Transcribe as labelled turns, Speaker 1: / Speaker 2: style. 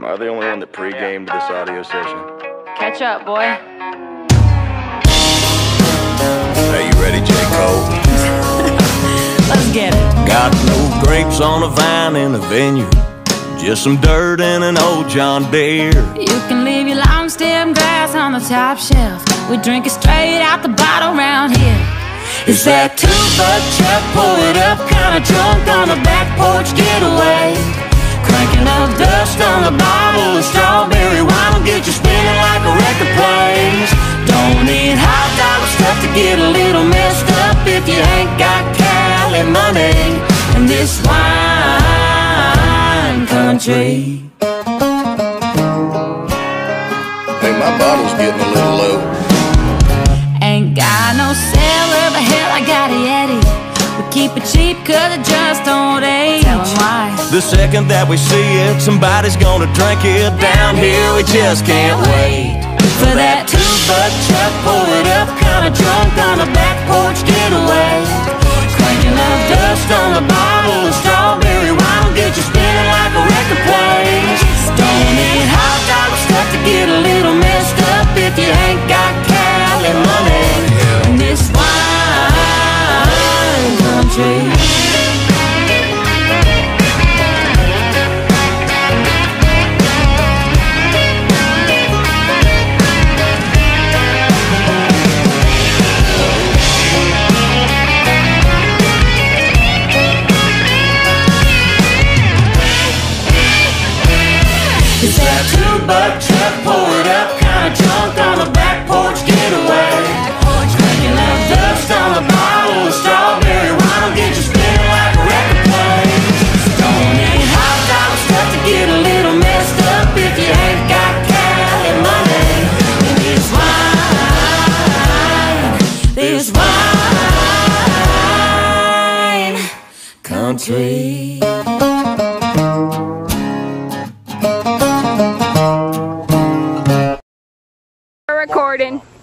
Speaker 1: Am I the only one that pre-gamed this audio session?
Speaker 2: Catch up, boy.
Speaker 1: Are you ready, J. Cole?
Speaker 2: Let's get it.
Speaker 3: Got no grapes on a vine in a vineyard, just some dirt and an old John Deere.
Speaker 2: You can leave your long stem grass on the top shelf. We drink it straight out the bottle round here. It's that 2-buck truck, pull it up, kinda drunk on the back porch getaway. Cranking up dust on the bottle of strawberry wine will get you spinning like a record plays. Don't need hot dollar stuff to get a little messed up if you ain't got Cali money. And this wine country.
Speaker 1: Hey, my bottle's getting a little low.
Speaker 2: Ain't got no cellar, but hell, I got a Yeti. We keep it cheap cause it just don't age. Tell 'em why.
Speaker 3: The second that we see it, somebody's gonna drink it. Down here we just can't wait
Speaker 2: For that 2-buck truck, pull it up, kinda drunk on the back porch getaway. Cranking up dust on the bottle of strawberry wine will get you spinning like a record plays. Don't need hot dollar stuff to get a little messed up if you ain't got Cali money. And this wine country. It's that 2-buck truck, pull it up, kinda drunk on the back porch getaway. Cranking up dust on the bottle of strawberry wine will get you spinning like a record plays. Don't need hot dollar stuff to get a little messed up if you ain't got Cali money. And this wine country.
Speaker 4: Recording.